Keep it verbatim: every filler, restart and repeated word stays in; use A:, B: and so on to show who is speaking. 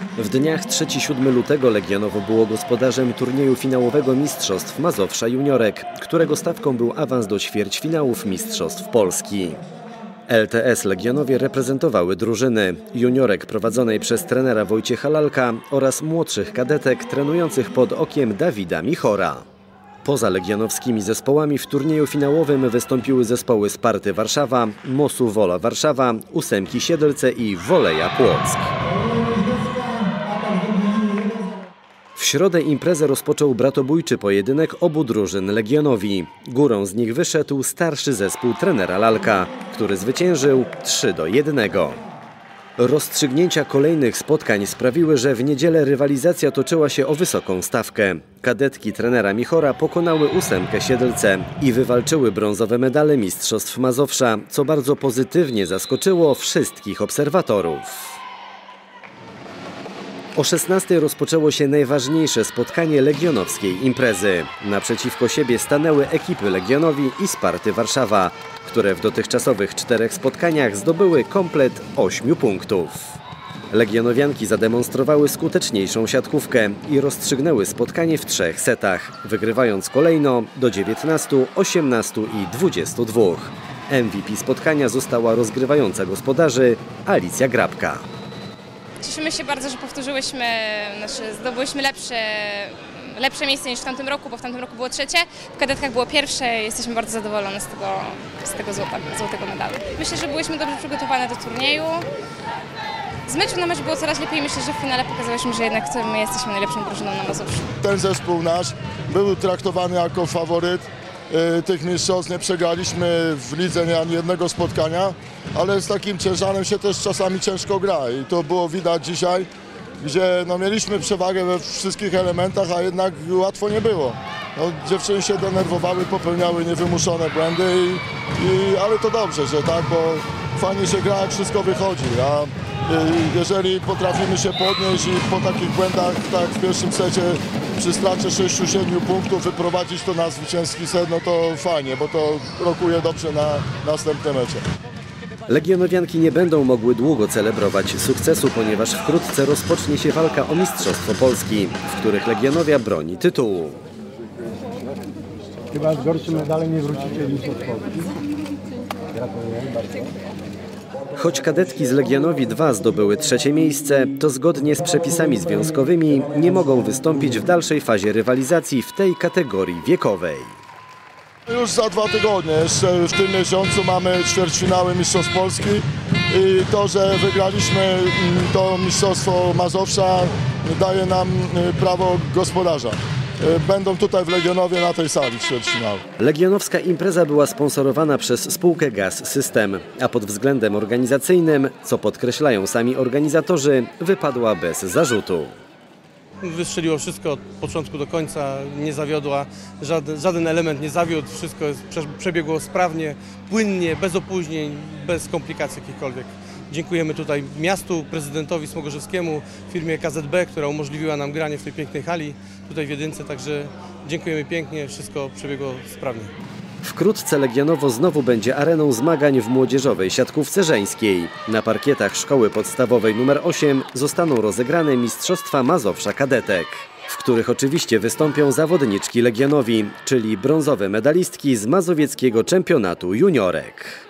A: W dniach trzeciego siódmego lutego Legionowo było gospodarzem turnieju finałowego Mistrzostw Mazowsza Juniorek, którego stawką był awans do ćwierćfinałów Mistrzostw Polski. L T S Legionowie reprezentowały drużyny juniorek prowadzonej przez trenera Wojciecha Lalka oraz młodszych kadetek trenujących pod okiem Dawida Michora. Poza legionowskimi zespołami w turnieju finałowym wystąpiły zespoły Sparty Warszawa, Mosu Wola Warszawa, Ósemki Siedlce i Woleja Płock. W środę imprezę rozpoczął bratobójczy pojedynek obu drużyn Legionowi. Górą z nich wyszedł starszy zespół trenera Lalka, który zwyciężył trzy do jednego. Rozstrzygnięcia kolejnych spotkań sprawiły, że w niedzielę rywalizacja toczyła się o wysoką stawkę. Kadetki trenera Michora pokonały Ósemkę Siedlce i wywalczyły brązowe medale Mistrzostw Mazowsza, co bardzo pozytywnie zaskoczyło wszystkich obserwatorów. O szesnastej rozpoczęło się najważniejsze spotkanie legionowskiej imprezy. Naprzeciwko siebie stanęły ekipy Legionowi i Sparty Warszawa, które w dotychczasowych czterech spotkaniach zdobyły komplet ośmiu punktów. Legionowianki zademonstrowały skuteczniejszą siatkówkę i rozstrzygnęły spotkanie w trzech setach, wygrywając kolejno do dziewiętnastu, osiemnastu i dwudziestu dwóch. M V P spotkania została rozgrywająca gospodarzy Alicja Grabka.
B: Cieszymy się bardzo, że powtórzyłyśmy, znaczy zdobyłyśmy lepsze, lepsze miejsce niż w tamtym roku, bo w tamtym roku było trzecie, w kadetkach było pierwsze. Jesteśmy bardzo zadowolone z tego, z tego złotego, złotego medalu. Myślę, że byłyśmy dobrze przygotowane do turnieju. Z meczu na mecz było coraz lepiej. Myślę, że w finale pokazałyśmy, że jednak my jesteśmy najlepszą drużyną na Mazowszu.
C: Ten zespół nasz był traktowany jako faworyt tych mistrzostw. Nie przegraliśmy w lidze ani jednego spotkania, ale z takim ciężarem się też czasami ciężko gra i to było widać dzisiaj, gdzie no, mieliśmy przewagę we wszystkich elementach, a jednak łatwo nie było. No, dziewczyny się denerwowały, popełniały niewymuszone błędy, i, i, ale to dobrze, że tak, bo fajnie się gra, jak wszystko wychodzi. A jeżeli potrafimy się podnieść i po takich błędach, tak w pierwszym secie przy stracie sześciu siedmiu punktów wyprowadzić to na zwycięski set, no to fajnie, bo to rokuje dobrze na następne mecze.
A: Legionowianki nie będą mogły długo celebrować sukcesu, ponieważ wkrótce rozpocznie się walka o Mistrzostwo Polski, w których Legionowia broni tytułu.
D: Chyba z gorszym medalem nie wrócicie do Mistrzostw Polski. Gratuluję bardzo.
A: Choć kadetki z Legionowi dwa zdobyły trzecie miejsce, to zgodnie z przepisami związkowymi nie mogą wystąpić w dalszej fazie rywalizacji w tej kategorii wiekowej.
C: Już za dwa tygodnie, jeszcze w tym miesiącu mamy ćwierćfinały Mistrzostw Polski i to, że wygraliśmy to Mistrzostwo Mazowsza, daje nam prawo gospodarza. Będą tutaj w Legionowie na tej sali ćwierćfinału.
A: Legionowska impreza była sponsorowana przez spółkę Gaz System, a pod względem organizacyjnym, co podkreślają sami organizatorzy, wypadła bez zarzutu.
E: Wystrzeliło wszystko od początku do końca, nie zawiodła, żaden, żaden element nie zawiódł, wszystko jest, przebiegło sprawnie, płynnie, bez opóźnień, bez komplikacji jakichkolwiek. Dziękujemy tutaj miastu, prezydentowi Smogorzewskiemu, firmie K Z B, która umożliwiła nam granie w tej pięknej hali tutaj w Jedynce, także dziękujemy pięknie, wszystko przebiegło sprawnie.
A: Wkrótce Legionowo znowu będzie areną zmagań w młodzieżowej siatkówce żeńskiej. Na parkietach szkoły podstawowej numer osiem zostaną rozegrane Mistrzostwa Mazowsza Kadetek, w których oczywiście wystąpią zawodniczki Legionowi, czyli brązowe medalistki z mazowieckiego czempionatu juniorek.